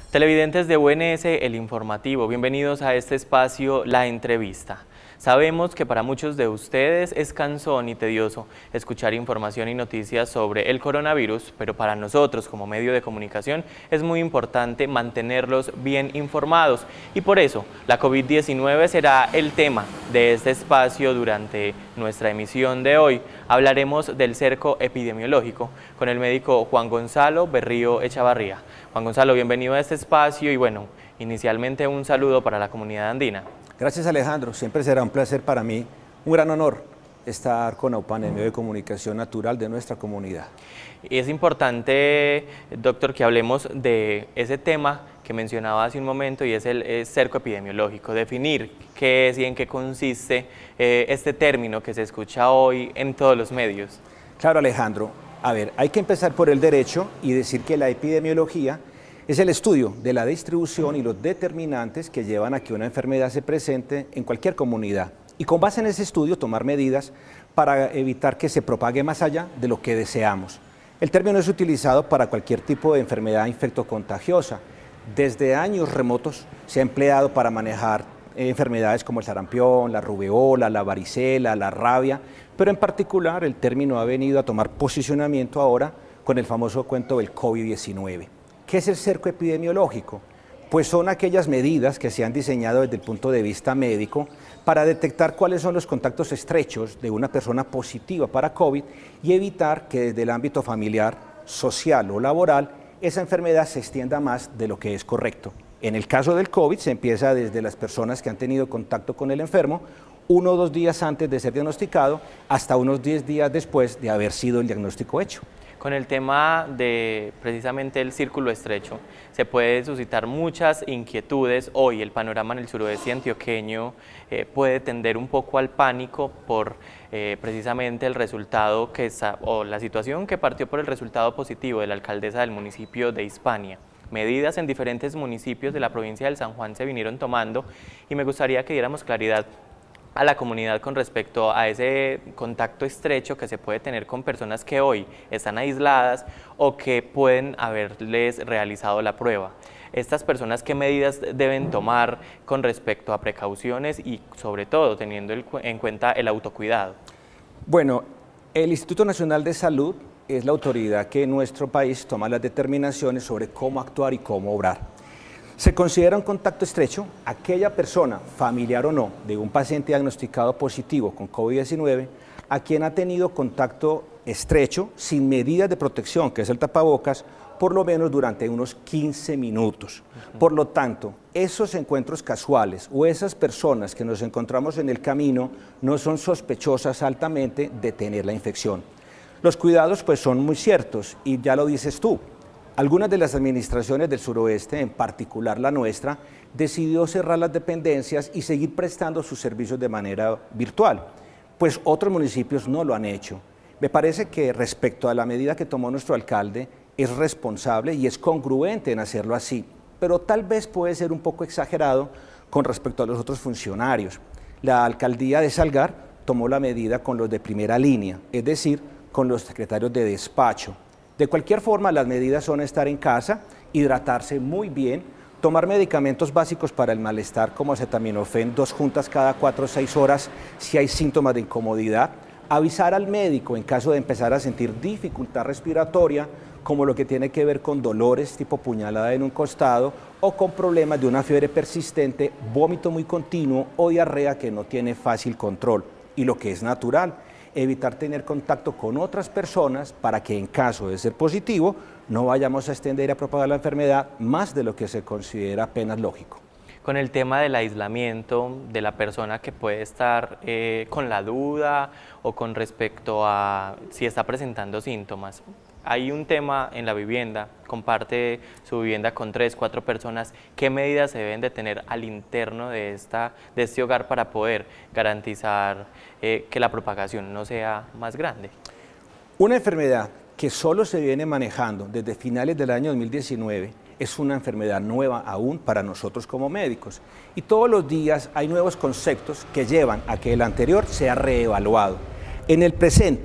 Televidentes de UNS, el informativo, bienvenidos a este espacio, La Entrevista. Sabemos que para muchos de ustedes es cansón y tedioso escuchar información y noticias sobre el coronavirus, pero para nosotros como medio de comunicación es muy importante mantenerlos bien informados y por eso la COVID-19 será el tema de este espacio durante nuestra emisión de hoy. Hablaremos del cerco epidemiológico con el médico Juan Gonzalo Berrío Echavarría. Juan Gonzalo, bienvenido a este espacio y bueno, inicialmente un saludo para la comunidad andina. Gracias, Alejandro, siempre será un placer para mí, un gran honor estar con AUPAN, el medio de comunicación natural de nuestra comunidad. Y es importante, doctor, que hablemos de ese tema que mencionaba hace un momento y es el cerco epidemiológico, definir qué es y en qué consiste este término que se escucha hoy en todos los medios. Claro, Alejandro, a ver, hay que empezar por el derecho y decir que la epidemiología es el estudio de la distribución y los determinantes que llevan a que una enfermedad se presente en cualquier comunidad y con base en ese estudio tomar medidas para evitar que se propague más allá de lo que deseamos. El término es utilizado para cualquier tipo de enfermedad infectocontagiosa. Desde años remotos se ha empleado para manejar enfermedades como el sarampión, la rubeola, la varicela, la rabia, pero en particular el término ha venido a tomar posicionamiento ahora con el famoso cuento del COVID-19. ¿Qué es el cerco epidemiológico? Pues son aquellas medidas que se han diseñado desde el punto de vista médico para detectar cuáles son los contactos estrechos de una persona positiva para COVID y evitar que desde el ámbito familiar, social o laboral esa enfermedad se extienda más de lo que es correcto. En el caso del COVID se empieza desde las personas que han tenido contacto con el enfermo 1 o 2 días antes de ser diagnosticado hasta unos 10 días después de haber sido el diagnóstico hecho. Con el tema de precisamente el círculo estrecho, se puede suscitar muchas inquietudes. Hoy el panorama en el suroeste antioqueño puede tender un poco al pánico por precisamente el resultado o la situación que partió por el resultado positivo de la alcaldesa del municipio de Hispania. Medidas en diferentes municipios de la provincia del San Juan se vinieron tomando y me gustaría que diéramos claridad a la comunidad con respecto a ese contacto estrecho que se puede tener con personas que hoy están aisladas o que pueden haberles realizado la prueba. Estas personas, ¿qué medidas deben tomar con respecto a precauciones y sobre todo teniendo en cuenta el autocuidado? Bueno, el Instituto Nacional de Salud es la autoridad que en nuestro país toma las determinaciones sobre cómo actuar y cómo obrar. Se considera un contacto estrecho aquella persona, familiar o no, de un paciente diagnosticado positivo con COVID-19, a quien ha tenido contacto estrecho sin medidas de protección, que es el tapabocas, por lo menos durante unos 15 minutos. Por lo tanto, esos encuentros casuales o esas personas que nos encontramos en el camino no son sospechosas altamente de tener la infección. Los cuidados pues son muy ciertos y ya lo dices tú. Algunas de las administraciones del suroeste, en particular la nuestra, decidió cerrar las dependencias y seguir prestando sus servicios de manera virtual, pues otros municipios no lo han hecho. Me parece que respecto a la medida que tomó nuestro alcalde, es responsable y es congruente en hacerlo así, pero tal vez puede ser un poco exagerado con respecto a los otros funcionarios. La alcaldía de Salgar tomó la medida con los de primera línea, es decir, con los secretarios de despacho. De cualquier forma, las medidas son estar en casa, hidratarse muy bien, tomar medicamentos básicos para el malestar como acetaminofén 2 juntas cada 4 o 6 horas si hay síntomas de incomodidad, avisar al médico en caso de empezar a sentir dificultad respiratoria, como lo que tiene que ver con dolores tipo puñalada en un costado o con problemas de una fiebre persistente, vómito muy continuo o diarrea que no tiene fácil control, y lo que es natural, evitar tener contacto con otras personas para que en caso de ser positivo no vayamos a extender y a propagar la enfermedad más de lo que se considera apenas lógico. Con el tema del aislamiento de la persona que puede estar con la duda o con respecto a si está presentando síntomas. Hay un tema en la vivienda, comparte su vivienda con 3, 4 personas. ¿Qué medidas se deben de tener al interno de este hogar para poder garantizar que la propagación no sea más grande? Una enfermedad que solo se viene manejando desde finales del año 2019 es una enfermedad nueva aún para nosotros como médicos. Y todos los días hay nuevos conceptos que llevan a que el anterior sea reevaluado. En el presente,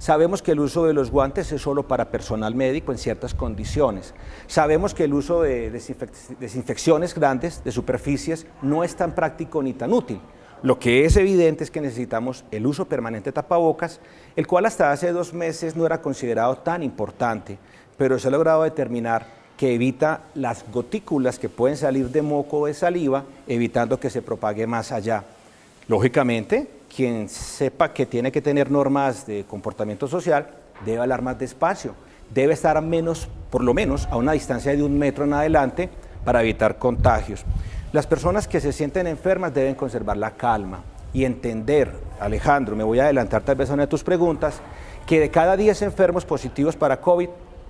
Sabemos que el uso de los guantes es solo para personal médico en ciertas condiciones. Sabemos que el uso de desinfecciones grandes de superficies no es tan práctico ni tan útil. Lo que es evidente es que necesitamos el uso permanente de tapabocas, el cual hasta hace 2 meses no era considerado tan importante, pero se ha logrado determinar que evita las gotículas que pueden salir de moco o de saliva, evitando que se propague más allá. Lógicamente, quien sepa que tiene que tener normas de comportamiento social debe hablar más despacio, debe estar por lo menos a una distancia de 1 metro en adelante para evitar contagios. Las personas que se sienten enfermas deben conservar la calma y entender, Alejandro, me voy a adelantar tal vez a una de tus preguntas, que de cada 10 enfermos positivos para COVID,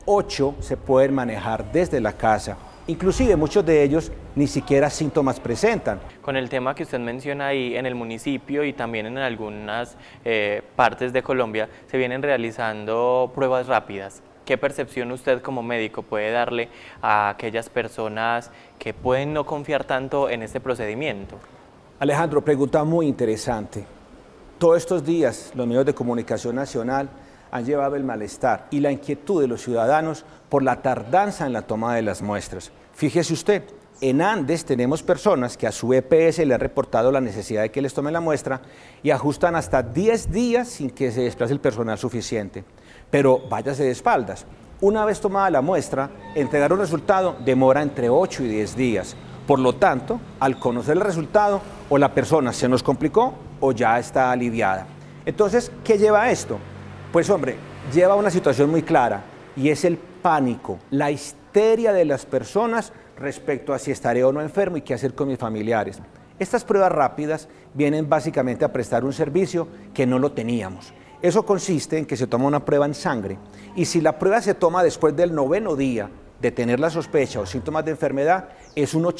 8 se pueden manejar desde la casa. Inclusive muchos de ellos ni siquiera síntomas presentan. Con el tema que usted menciona ahí en el municipio y también en algunas partes de Colombia se vienen realizando pruebas rápidas. ¿Qué percepción usted como médico puede darle a aquellas personas que pueden no confiar tanto en este procedimiento? Alejandro, pregunta muy interesante. Todos estos días los medios de comunicación nacional han llevado el malestar y la inquietud de los ciudadanos por la tardanza en la toma de las muestras. Fíjese usted, en Andes tenemos personas que a su EPS le han reportado la necesidad de que les tomen la muestra y ajustan hasta 10 días sin que se desplace el personal suficiente. Pero váyase de espaldas. Una vez tomada la muestra, entregar un resultado demora entre 8 y 10 días. Por lo tanto, al conocer el resultado, o la persona se nos complicó o ya está aliviada. Entonces, ¿qué lleva a esto? Pues hombre, lleva a una situación muy clara y es el pánico, la histeria de las personas respecto a si estaré o no enfermo y qué hacer con mis familiares. Estas pruebas rápidas vienen básicamente a prestar un servicio que no lo teníamos. Eso consiste en que se toma una prueba en sangre y si la prueba se toma después del 9º día de tener la sospecha o síntomas de enfermedad, es un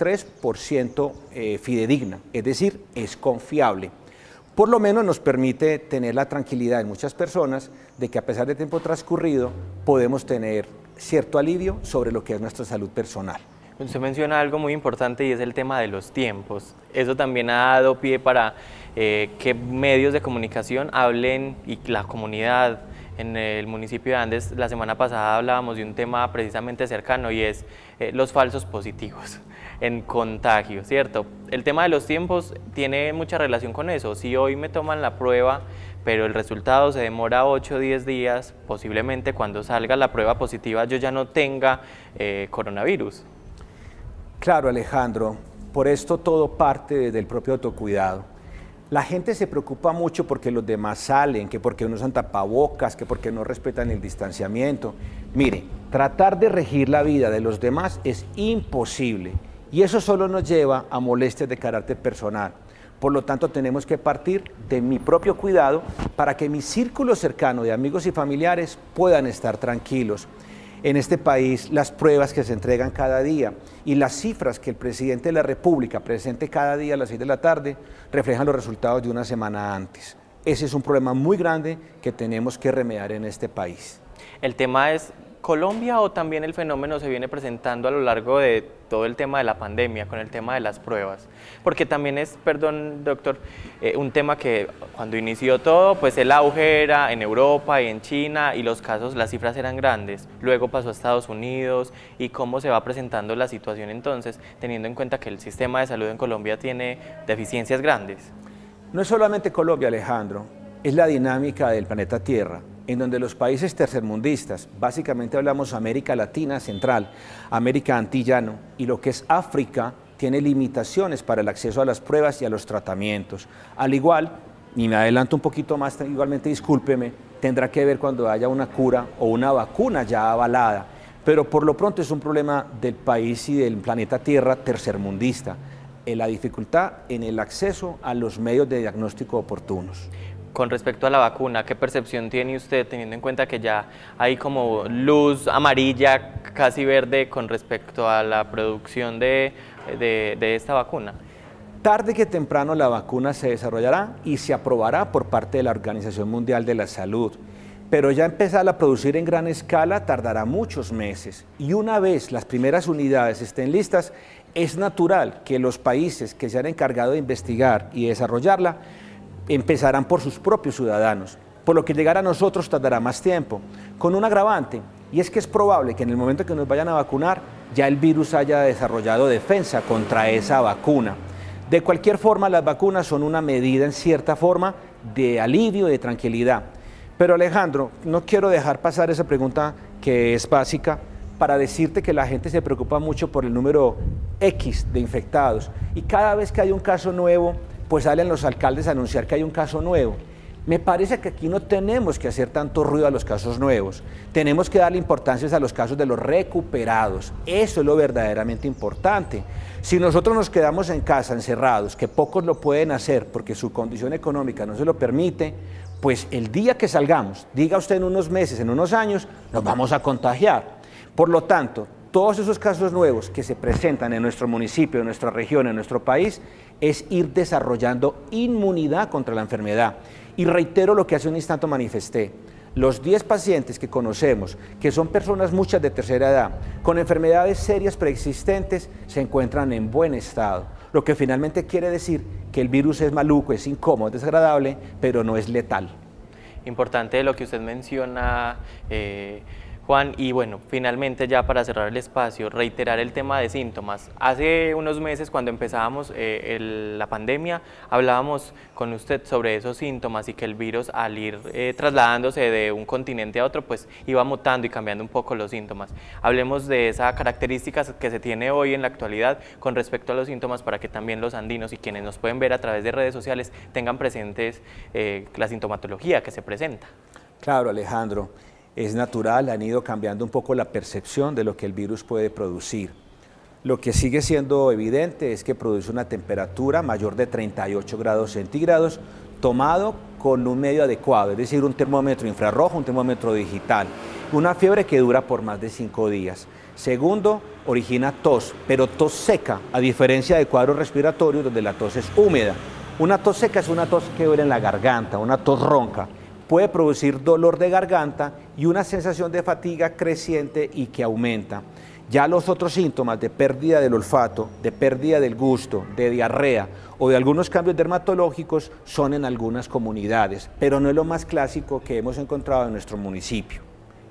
83% fidedigna, es decir, es confiable. Por lo menos nos permite tener la tranquilidad en muchas personas de que a pesar del tiempo transcurrido podemos tener cierto alivio sobre lo que es nuestra salud personal. Usted menciona algo muy importante y es el tema de los tiempos. Eso también ha dado pie para que medios de comunicación hablen y la comunidad en el municipio de Andes. La semana pasada hablábamos de un tema precisamente cercano y es los falsos positivos en contagio, ¿cierto? El tema de los tiempos tiene mucha relación con eso. Si hoy me toman la prueba, pero el resultado se demora 8 o 10 días, posiblemente cuando salga la prueba positiva yo ya no tenga coronavirus. Claro, Alejandro, por esto todo parte del propio autocuidado. La gente se preocupa mucho porque los demás salen, que porque no usan tapabocas, que porque no respetan el distanciamiento. Mire, tratar de regir la vida de los demás es imposible y eso solo nos lleva a molestias de carácter personal. Por lo tanto, tenemos que partir de mi propio cuidado para que mi círculo cercano de amigos y familiares puedan estar tranquilos. En este país, las pruebas que se entregan cada día y las cifras que el presidente de la República presente cada día a las 6 de la tarde reflejan los resultados de una semana antes. Ese es un problema muy grande que tenemos que remediar en este país. ¿El tema es Colombia o también el fenómeno se viene presentando a lo largo de todo el tema de la pandemia, con el tema de las pruebas? Porque también es, perdón doctor, un tema que cuando inició todo, pues el auge era en Europa y en China y los casos, las cifras eran grandes, luego pasó a Estados Unidos y cómo se va presentando la situación entonces, teniendo en cuenta que el sistema de salud en Colombia tiene deficiencias grandes. No es solamente Colombia, Alejandro, es la dinámica del planeta Tierra, en donde los países tercermundistas, básicamente hablamos América Latina Central, América Antillano y lo que es África, tiene limitaciones para el acceso a las pruebas y a los tratamientos. Al igual, y me adelanto un poquito más, igualmente discúlpeme, tendrá que ver cuando haya una cura o una vacuna ya avalada, pero por lo pronto es un problema del país y del planeta Tierra tercermundista, la dificultad en el acceso a los medios de diagnóstico oportunos. Con respecto a la vacuna, ¿qué percepción tiene usted teniendo en cuenta que ya hay como luz amarilla, casi verde, con respecto a la producción de esta vacuna? Tarde que temprano la vacuna se desarrollará y se aprobará por parte de la Organización Mundial de la Salud, pero ya empezar a producir en gran escala tardará muchos meses y una vez las primeras unidades estén listas, es natural que los países que se han encargado de investigar y desarrollarla empezarán por sus propios ciudadanos, por lo que llegar a nosotros tardará más tiempo, con un agravante, y es que es probable que en el momento que nos vayan a vacunar, ya el virus haya desarrollado defensa contra esa vacuna. De cualquier forma, las vacunas son una medida en cierta forma de alivio, de tranquilidad. Pero Alejandro, no quiero dejar pasar esa pregunta que es básica para decirte que la gente se preocupa mucho por el número X de infectados y cada vez que hay un caso nuevo, pues salen los alcaldes a anunciar que hay un caso nuevo. Me parece que aquí no tenemos que hacer tanto ruido a los casos nuevos, tenemos que darle importancia a los casos de los recuperados, eso es lo verdaderamente importante. Si nosotros nos quedamos en casa encerrados, que pocos lo pueden hacer porque su condición económica no se lo permite, pues el día que salgamos, diga usted en unos meses, en unos años, nos vamos a contagiar. Por lo tanto, todos esos casos nuevos que se presentan en nuestro municipio, en nuestra región, en nuestro país, es ir desarrollando inmunidad contra la enfermedad. Y reitero lo que hace un instante manifesté, los 10 pacientes que conocemos, que son personas muchas de tercera edad, con enfermedades serias preexistentes, se encuentran en buen estado, lo que finalmente quiere decir que el virus es maluco, es incómodo, es desagradable, pero no es letal. Importante lo que usted menciona, Juan, y bueno, finalmente ya para cerrar el espacio, reiterar el tema de síntomas. Hace unos meses cuando empezábamos la pandemia, hablábamos con usted sobre esos síntomas y que el virus al ir trasladándose de un continente a otro, pues iba mutando y cambiando un poco los síntomas. Hablemos de esas características que se tiene hoy en la actualidad con respecto a los síntomas para que también los andinos y quienes nos pueden ver a través de redes sociales tengan presentes la sintomatología que se presenta. Claro, Alejandro. Es natural, han ido cambiando un poco la percepción de lo que el virus puede producir. Lo que sigue siendo evidente es que produce una temperatura mayor de 38 grados centígrados tomado con un medio adecuado, es decir, un termómetro infrarrojo, un termómetro digital, una fiebre que dura por más de 5 días. Segundo, origina tos, pero tos seca, a diferencia de cuadros respiratorios donde la tos es húmeda. Una tos seca es una tos que duele en la garganta, una tos ronca. Puede producir dolor de garganta y una sensación de fatiga creciente y que aumenta. Ya los otros síntomas de pérdida del olfato, de pérdida del gusto, de diarrea o de algunos cambios dermatológicos son en algunas comunidades, pero no es lo más clásico que hemos encontrado en nuestro municipio.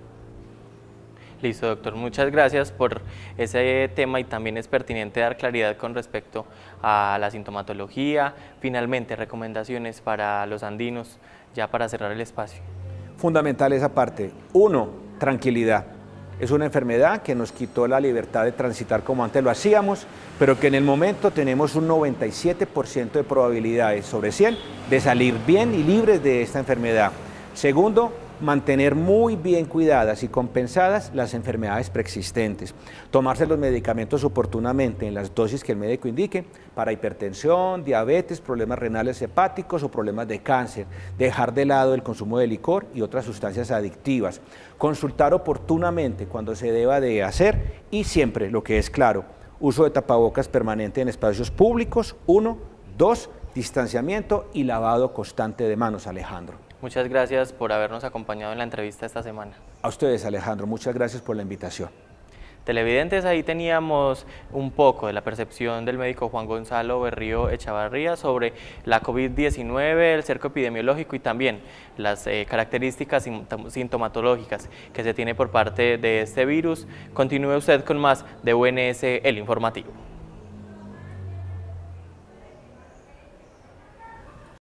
Listo, doctor. Muchas gracias por ese tema y también es pertinente dar claridad con respecto a la sintomatología. Finalmente, recomendaciones para los andinos, ya para cerrar el espacio. Fundamental esa parte. 1, tranquilidad. Es una enfermedad que nos quitó la libertad de transitar como antes lo hacíamos, pero que en el momento tenemos un 97% de probabilidades sobre 100 de salir bien y libres de esta enfermedad. Segundo, mantener muy bien cuidadas y compensadas las enfermedades preexistentes, tomarse los medicamentos oportunamente en las dosis que el médico indique para hipertensión, diabetes, problemas renales hepáticos o problemas de cáncer, dejar de lado el consumo de licor y otras sustancias adictivas, consultar oportunamente cuando se deba de hacer y siempre, lo que es claro, uso de tapabocas permanente en espacios públicos, 1, 2, distanciamiento y lavado constante de manos, Alejandro. Muchas gracias por habernos acompañado en la entrevista esta semana. A ustedes, Alejandro, muchas gracias por la invitación. Televidentes, ahí teníamos un poco de la percepción del médico Juan Gonzalo Berrío Echavarría sobre la COVID-19, el cerco epidemiológico y también las características sintomatológicas que se tiene por parte de este virus. Continúe usted con más de UNS, el informativo.